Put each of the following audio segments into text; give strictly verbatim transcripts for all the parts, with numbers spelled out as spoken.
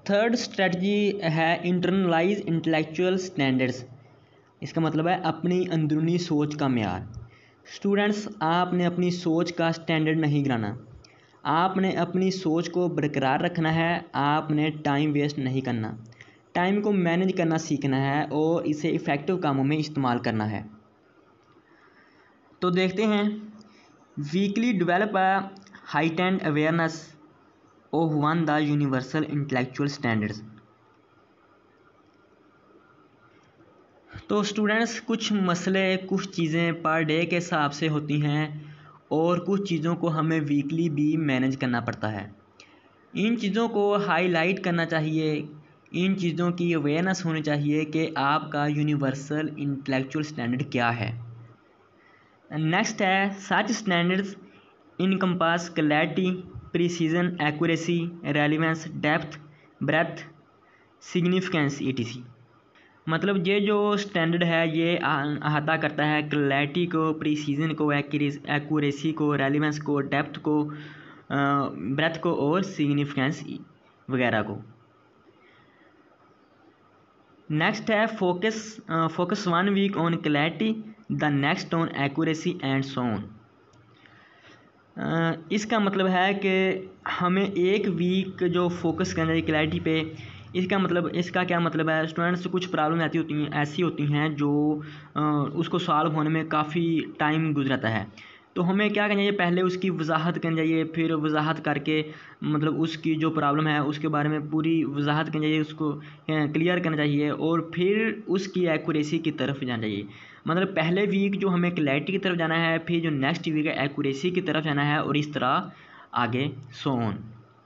Third strategy है internalise intellectual standards. इसका मतलब है अपनी अंदरूनी सोच का म्यार। स्टूडेंट्स, आपने अपनी सोच का स्टैंडर्ड नहीं गिराना, आपने अपनी सोच को बरकरार रखना है। आपने टाइम वेस्ट नहीं करना, टाइम को मैनेज करना सीखना है और इसे इफ़ेक्टिव कामों में इस्तेमाल करना है। तो देखते हैं, weekly develop a heightened awareness of one the universal intellectual standards. तो स्टूडेंट्स, कुछ मसले, कुछ चीज़ें पर डे के हिसाब से होती हैं और कुछ चीज़ों को हमें वीकली भी मैनेज करना पड़ता है। इन चीज़ों को हाईलाइट करना चाहिए, इन चीज़ों की अवेयरनेस होनी चाहिए कि आपका यूनिवर्सल इंटेलेक्चुअल स्टैंडर्ड क्या है। नेक्स्ट है, such standards encompass clarity, precision, accuracy, relevance, depth, breadth, significance, ETC. मतलब ये जो स्टैंडर्ड है ये अहाता करता है क्लैरिटी को, प्रिसीजन को, एक्यूरेसी को, रेलिवेंस को, डेप्थ को, ब्रेथ को और सिग्निफिकेंस वगैरह को। नेक्स्ट है focus focus one week on clarity, the next on accuracy and so on. इसका मतलब है कि हमें एक वीक जो फोकस करना है क्लैरिटी पे, इसका मतलब इसका क्या मतलब है, स्टूडेंट्स कुछ प्रॉब्लम ऐसी होती हैं ऐसी होती हैं जो आ, उसको सॉल्व होने में काफ़ी टाइम गुजरता है। तो हमें क्या करना चाहिए, पहले उसकी वजाहत करनी चाहिए, फिर वजाहत करके मतलब उसकी जो प्रॉब्लम है उसके बारे में पूरी वजाहत करनी चाहिए, उसको क्लियर करना चाहिए और फिर उसकी एक्यूरेसी की तरफ जाना चाहिए। मतलब पहले वीक जो हमें क्लैरिटी की तरफ जाना है, फिर जो नेक्स्ट वीक है एक्यूरेसी की तरफ जाना है और इस तरह आगे so on.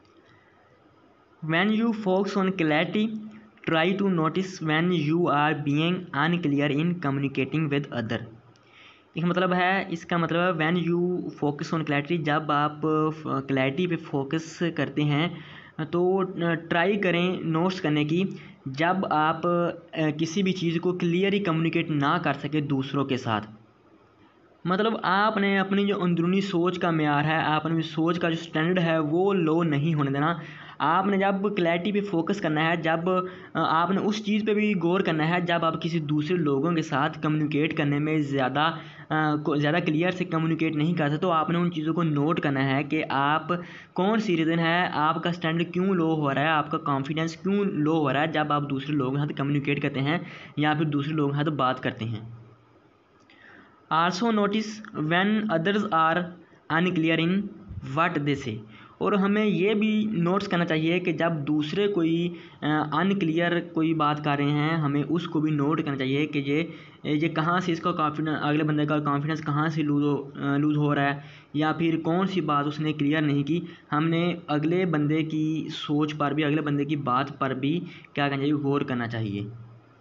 When you focus on clarity, try to notice when you are being unclear in communicating with other। इसका मतलब है इसका मतलब है when you focus on clarity, जब आप क्लैरिटी पे फोकस करते हैं तो ट्राई करें नोट्स करने की जब आप किसी भी चीज़ को क्लियरली कम्युनिकेट ना कर सके दूसरों के साथ। मतलब आपने अपनी जो अंदरूनी सोच का म्यार है, आपने सोच का जो स्टैंडर्ड है वो लो नहीं होने देना। आपने जब क्लैरिटी पे फोकस करना है, जब आपने उस चीज़ पे भी गौर करना है जब आप किसी दूसरे लोगों के साथ कम्युनिकेट करने में ज़्यादा ज़्यादा क्लियर से कम्युनिकेट नहीं कर सकते, तो आपने उन चीज़ों को नोट करना है कि आप कौन सी रीज़न है, आपका स्टैंडर्ड क्यों लो हो रहा है, आपका कॉन्फिडेंस क्यों लो हो रहा है जब आप दूसरे लोगों के साथ कम्युनिकेट करते हैं या फिर दूसरे लोगों के साथ बात करते हैं। Also notice when others are unclear in what they say. और हमें ये भी नोट्स करना चाहिए कि जब दूसरे कोई अनक्लियर कोई बात कर रहे हैं, हमें उसको भी नोट करना चाहिए कि ये ये कहाँ से इसका कॉन्फिडेंस, अगले बंदे का कॉन्फिडेंस कहाँ से लूज हो लूज हो रहा है या फिर कौन सी बात उसने क्लियर नहीं की। हमने अगले बंदे की सोच पर भी, अगले बंदे की बात पर भी क्या करना चाहिए, गौर करना चाहिए।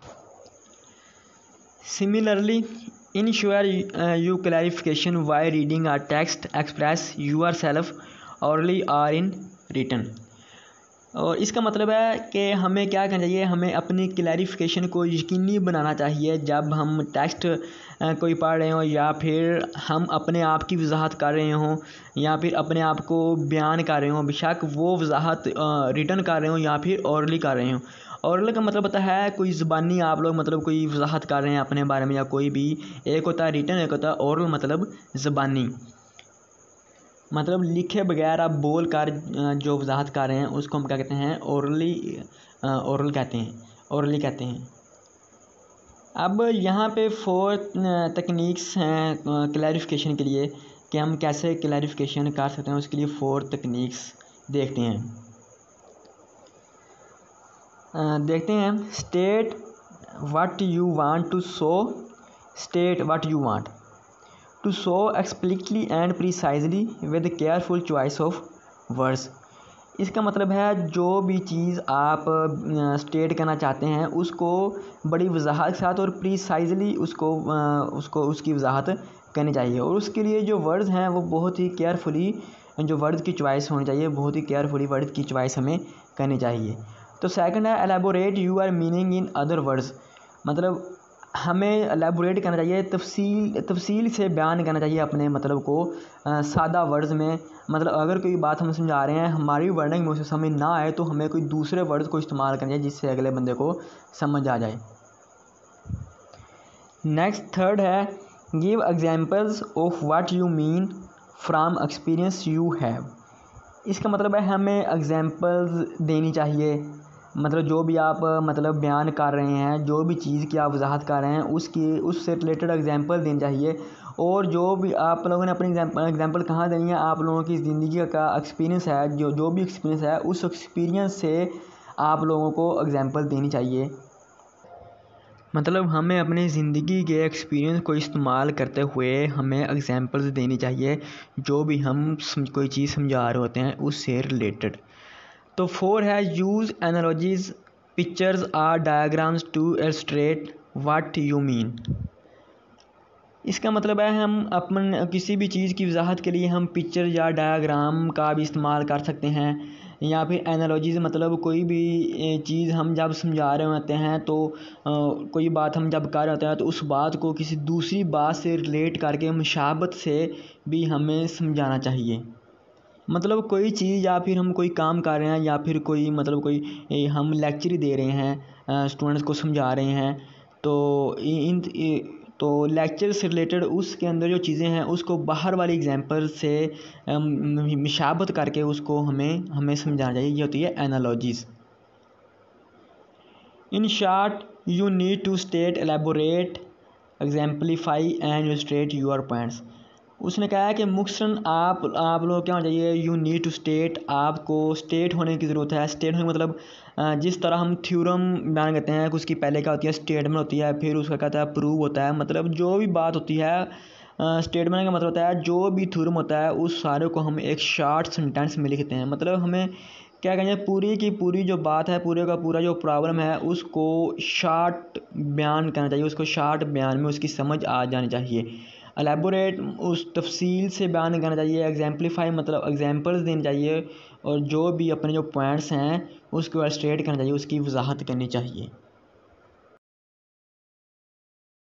Similarly ensure uh, you clarification while reading a text, express yourself orally or in written। और इसका मतलब है कि हमें क्या करना चाहिए, हमें अपनी क्लैरिफिकेशन को यकीनी बनाना चाहिए जब हम टेक्स्ट कोई पढ़ रहे हों या फिर हम अपने आप की वजाहत कर रहे हों या फिर अपने आप को बयान कर रहे हों, बेशक वो वजाहत रिटन कर रहे हों या फिर ओरली कर रहे हों। ओरल का मतलब होता है कोई ज़बानी आप लोग मतलब कोई वजाहत कर रहे हैं अपने बारे में या कोई भी, एक होता है रिटन, एक होता है ओरल मतलब ज़बानी, मतलब लिखे बगैर आप बोल कर जो वजाहत कर रहे हैं उसको हम क्या कहते हैं, ओरली ओरल कहते हैं, ओरली कहते हैं। अब यहाँ पे फोर तकनीक्स हैं क्लैरिफिकेशन के लिए कि हम कैसे क्लैरिफिकेशन कर सकते हैं, उसके लिए फोर तकनीक्स देखते हैं देखते हैं state what you want to show, state what you want to show explicitly and precisely with careful choice of words. इसका मतलब है जो भी चीज़ आप स्टेट करना चाहते हैं उसको बड़ी वजाहत के साथ और प्रिसाइजली उसको उसको उसकी वजाहत करनी चाहिए और उसके लिए जो वर्ड्स हैं वो बहुत ही केयरफुली, जो वर्ड्स की चॉइस होनी चाहिए, बहुत ही केयरफुली वर्ड्स की चॉइस हमें करनी चाहिए। तो सेकंड है elaborate your meaning in other words. मतलब हमें एलेबोरेट करना चाहिए, तफसील तफसील से बयान करना चाहिए अपने मतलब को आ, सादा वर्ड्स में। मतलब अगर कोई बात हम समझा रहे हैं, हमारी वर्डिंग में उसे समझ ना आए तो हमें कोई दूसरे वर्ड्स को इस्तेमाल करना चाहिए जिससे अगले बंदे को समझ आ जाए। नेक्स्ट थर्ड है give examples of what you mean from experience you have. इसका मतलब है हमें एग्जांपल्स देनी चाहिए, मतलब जो भी आप मतलब बयान कर रहे हैं, जो भी चीज़ की आप वजाहत कर रहे हैं उसकी उससे रिलेटेड एग्जांपल देनी चाहिए। और जो भी आप लोगों ने अपनी एग्जांपल एग्जांपल कहाँ देनी है, आप लोगों की ज़िंदगी का एक्सपीरियंस है, जो जो भी एक्सपीरियंस है उस एक्सपीरियंस से आप लोगों को एग्जांपल देनी चाहिए। मतलब हमें अपनी ज़िंदगी के एक्सपीरियंस को इस्तेमाल करते हुए हमें एग्जांपल्स देनी चाहिए जो भी हम कोई चीज़ समझा रहे होते हैं उससे रिलेटेड। तो फोर है use analogies pictures or diagrams to illustrate what you mean. इसका मतलब है हम अपन किसी भी चीज़ की वजाहत के लिए हम पिक्चर या डायग्राम का भी इस्तेमाल कर सकते हैं, या फिर एनालॉजीज मतलब कोई भी चीज़ हम जब समझा रहे होते हैं तो आ, कोई बात हम जब कर रहे होते हैं तो उस बात को किसी दूसरी बात से रिलेट करके मुशाबत से भी हमें समझाना चाहिए। मतलब कोई चीज़ या फिर हम कोई काम कर रहे हैं या फिर कोई मतलब कोई हम लेक्चर दे रहे हैं, स्टूडेंट्स को समझा रहे हैं, तो इन तो लेक्चर से रिलेटेड उसके अंदर जो चीज़ें हैं उसको बाहर वाली एग्जांपल से मुशाबत करके उसको हमें हमें समझाना चाहिए। ये होती है analogies. In short you need to state elaborate exemplify and illustrate your points. उसने कहा है कि मुख्तसरन आप आप लोग क्या होना चाहिए, यू नीड टू स्टेट, आपको स्टेट होने की ज़रूरत है। स्टेट होने मतलब जिस तरह हम थ्योरम बयान करते हैं उसकी पहले क्या होती है, स्टेटमेंट होती है, फिर उसका कहता है प्रूव होता है। मतलब जो भी बात होती है स्टेटमेंट का मतलब होता है जो भी थ्योरम होता है उस सारे को हम एक शॉर्ट सेंटेंस में लिखते हैं। मतलब हमें क्या कहेंगे, पूरी की पूरी जो बात है, पूरे का पूरा जो प्रॉब्लम है उसको शॉर्ट बयान करना चाहिए, उसको शॉर्ट बयान में उसकी समझ आ जानी चाहिए। एलेबोरेट उस तफसील से बयान करना चाहिए। एग्जाम्पलीफाई मतलब एग्जांपल्स देनी चाहिए, और जो भी अपने जो पॉइंट्स हैं उसको इलस्ट्रेट करना चाहिए, उसकी वजाहत करनी चाहिए।